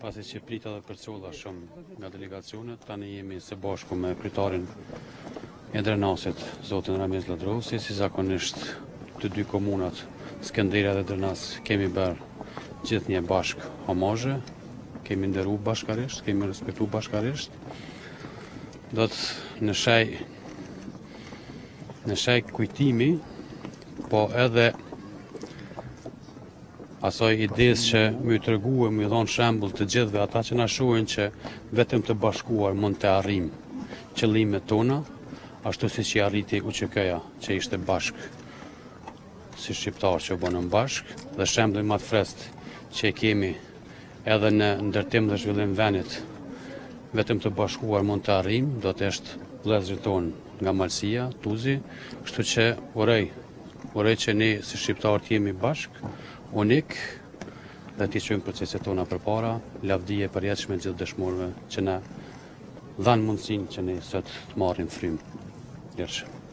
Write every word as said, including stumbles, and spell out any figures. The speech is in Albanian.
pasi që prita dhe përcolla shumë nga delegacionet, tani jemi së bashku me kryetarin e Drenasit, zotin Ramiz Ladrosi, si zakonisht të dy komunat, Skënderja dhe Drenas, kemi bërë gjithë një bashk homazhe, kemi nderu bashkarisht, kemi respektu bashkarisht. Do të në shaj, në shaj kujtimi, po edhe asoj ides që më tërgu e më dhonë shembull të gjithëve ata që na shohin që vetëm të bashkuar mund të arrim qëllimet tona, ashtu si që arriti U Q K-ja që ishte bashk si shqiptar që u bënën bashk, dhe shembull më të freskët që kemi edhe në ndërtim dhe zhvillim vendit, vetëm të bashkuar mund të arrim, do të është vëllezërit tonë nga Malësia, Tuzi, kështu që urej, urej që ne si shqiptarët jemi bashk, unik, dhe t'i qojmë proceset tona përpara, lavdije përjetshme gjithë dëshmorëve që na dhanë mundësinë që ne sot të marrim frymë. Lirshë.